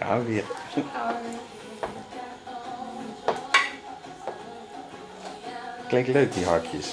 Hou weer. Klinkt leuk die hakjes.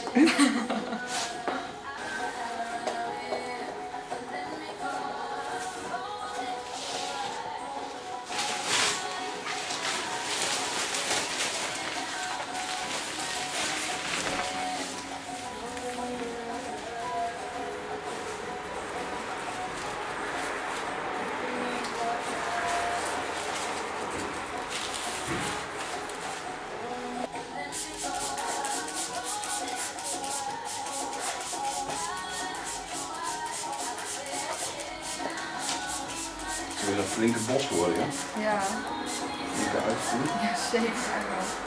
Het is een flinke bos worden, ja? Ja. Flinke uitvoer. Ja, zeker.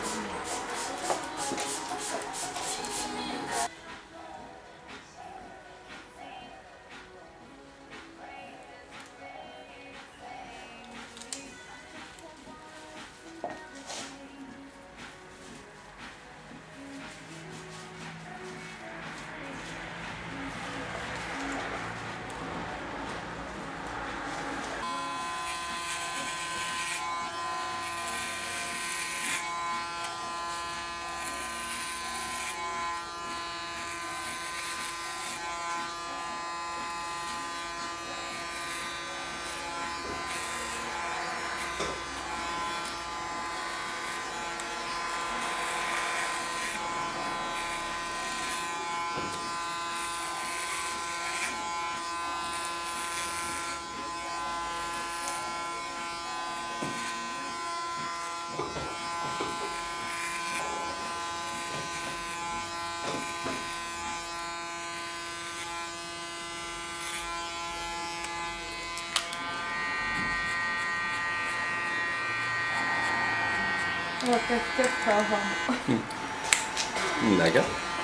Daar krijg ik kippenvel van. Lekker.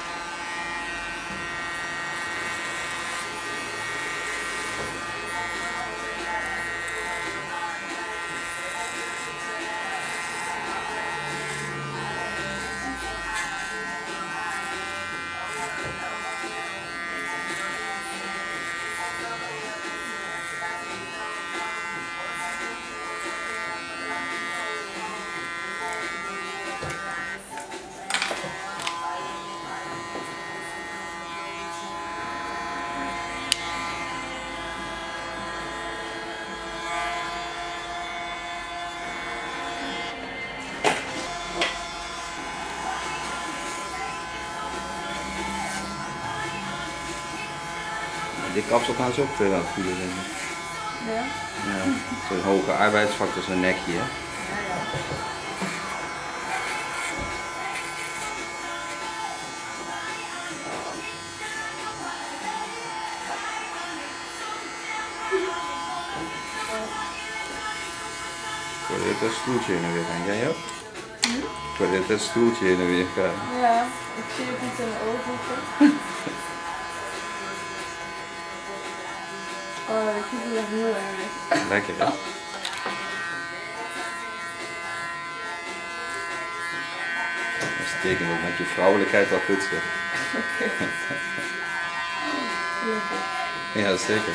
Dit kapsel gaan ze ook veel aan het voelen, denk ik. Ja? Ja, zo'n hoge arbeidsfactor, zo'n nekje, hè? Ja, ja. Ik hoorde dit stoeltje heen en weer gaan. Jij ook? Ik hoorde dit stoeltje heen en weer gaan. Ja, ik zie het niet in mijn ogen. Oh, ik vind het echt heel erg. Lekker, hè? Dat betekent dat met je vrouwelijkheid wel goed zit. Oké. Ja, zeker.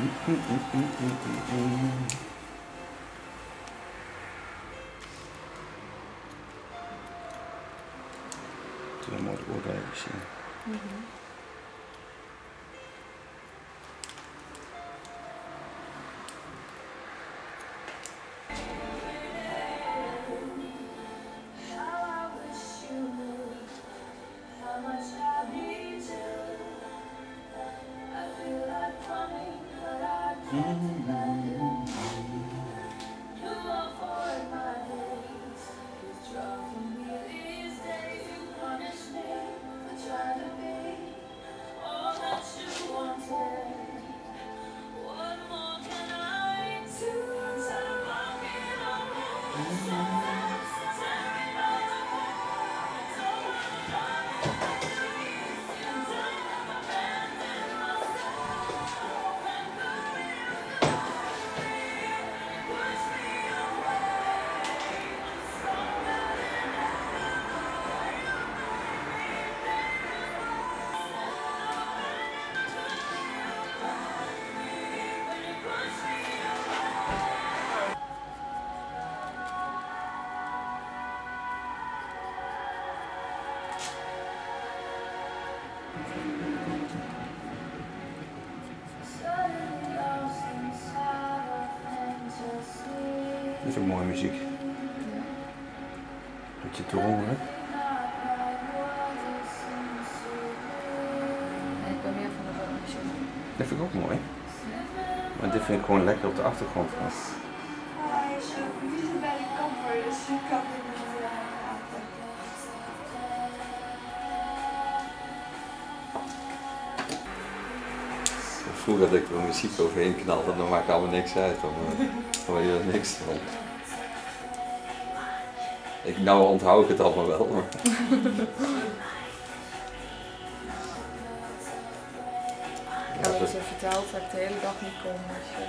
Toen een mooi oorbellen zien. Dat vind ik mooie muziek. Beetje te horen. Nee, ik ben meer van de rockmuziek. Dat vind ik ook mooi. Maar dit vind ik gewoon lekker op de achtergrond. Hij is niet bij de kamper, dus ik kan het niet Vroeger dat ik er muziek overheen knalde, dan maakt allemaal niks uit. Dan hoor je er niks van. Nou onthoud ik het allemaal wel. Maar... Ik had het je verteld dat ik de hele dag niet kon. Dus,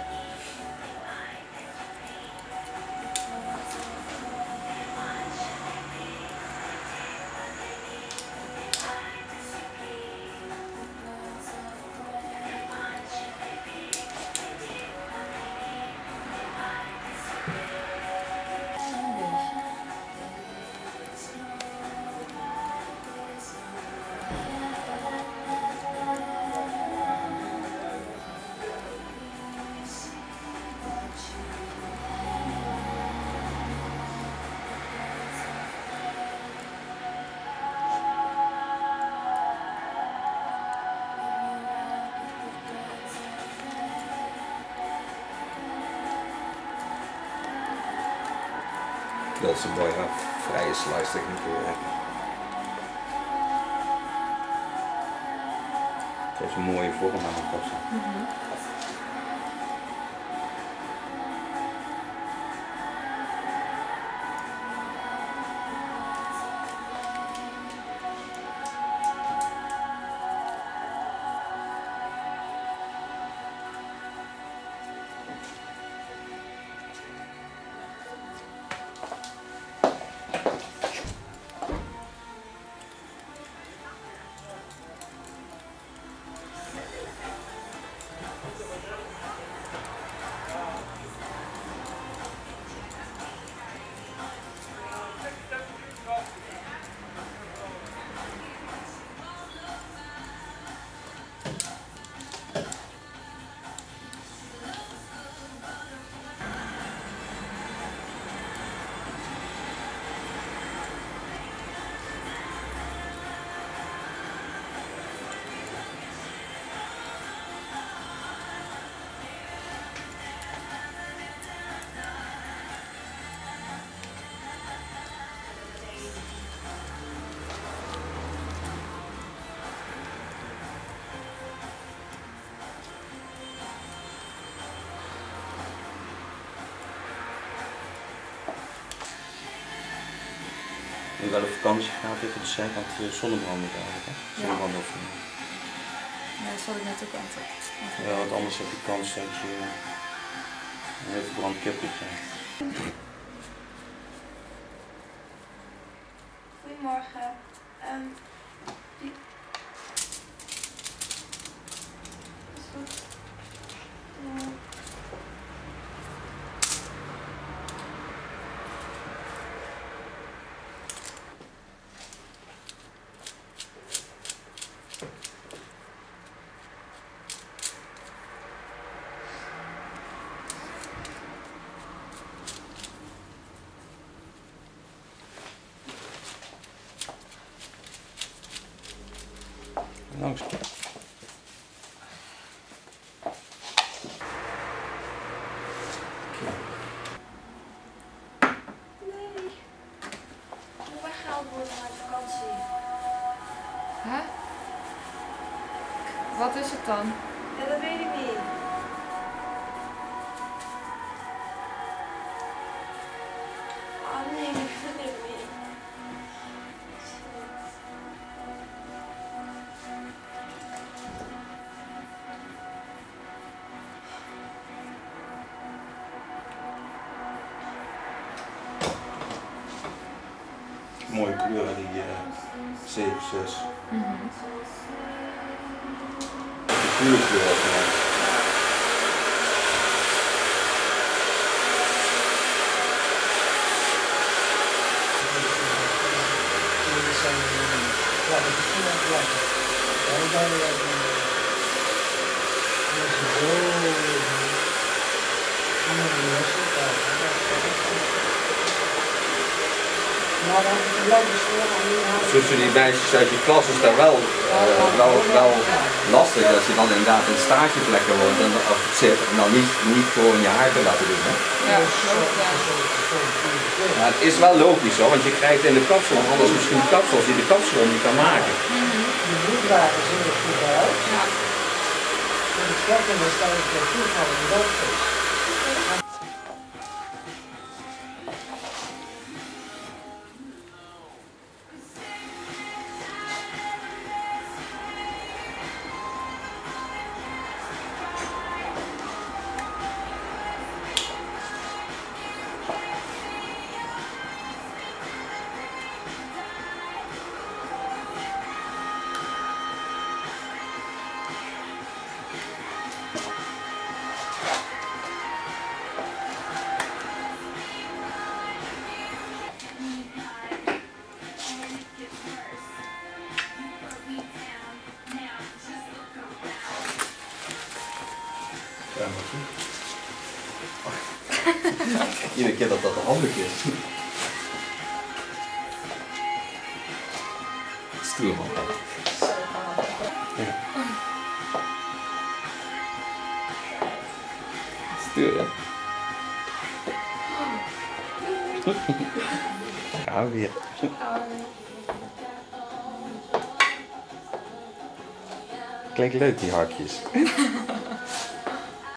Dat is een mooie vrije slice techniek weer. Dat is een mooie vorm aan het passen. En wel op vakantie gaat even de zijkant zonnebrand moet eigenlijk. Hè? Zonnebrand of ja, dat zal ik net ook aan. ja, want anders heb je kans dat je een heel verbrand kipje krijgt. Goedemorgen. Is goed. Ja. Langs. Nee. Ik moet weggehaald worden naar vakantie. Hè? Wat is het dan? Ja, dat weet ik niet. Oh nee, dat weet ik niet. Mooie kleuren, die 7-6. De kleurkleur. Tussen die meisjes uit je klas is dat wel lastig als je dan inderdaad in stageplekken woont en of zit en dan niet gewoon je haar te laten doen. Hè? Ja, klopt, ja. Ja, het is wel logisch hoor, want je krijgt in de kapsel anders misschien kapsels die de kapsel niet kan maken. De bloedwagen zien er goed uit. Ja. En de kleppen is dat het toevallig wel is. Iedere keer dat dat handig is. Stoer man. Ja. Stoer ja. Gaan we weer. Klinkt leuk die hakjes.